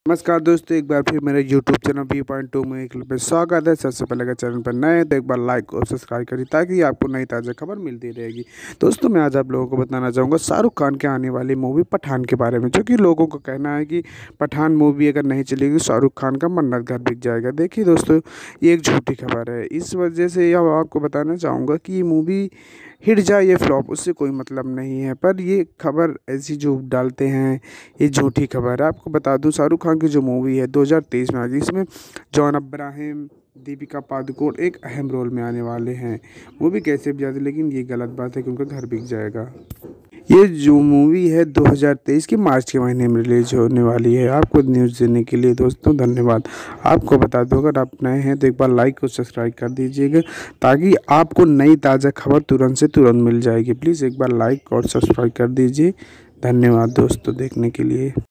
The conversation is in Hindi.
नमस्कार दोस्तों, एक बार फिर मेरे YouTube चैनल V.2 में एक पे स्वागत है। सबसे पहले अगर चैनल पर नए हैं तो एक बार लाइक और सब्सक्राइब करिए ताकि आपको नई ताज़ा खबर मिलती रहेगी। दोस्तों, मैं आज आप लोगों को बताना चाहूँगा शाहरुख खान के आने वाली मूवी पठान के बारे में, जो कि लोगों का कहना है कि पठान मूवी अगर नहीं चलेगी शाहरुख खान का मन्नत घर बिक जाएगा। देखिए दोस्तों, ये एक झूठी खबर है। इस वजह से यह आपको बताना चाहूँगा कि ये मूवी हिट जाए या फ्लॉप, उससे कोई मतलब नहीं है। पर ये खबर ऐसी जो डालते हैं, ये झूठी खबर है। आपको बता दूं, शाहरुख खान की जो मूवी है 2023 में आ गई, इसमें जॉन अब्राहम, दीपिका पादुकोण एक अहम रोल में आने वाले हैं। मूवी कैसे भी जाती, लेकिन ये गलत बात है कि उनका घर बिक जाएगा। ये जो मूवी है 2023 के मार्च के महीने में रिलीज होने वाली है। आपको न्यूज़ देने के लिए दोस्तों धन्यवाद। आपको बता दो, अगर आप नए हैं तो एक बार लाइक और सब्सक्राइब कर दीजिएगा ताकि आपको नई ताज़ा खबर तुरंत से तुरंत मिल जाएगी। प्लीज़ एक बार लाइक और सब्सक्राइब कर दीजिए। धन्यवाद दोस्तों देखने के लिए।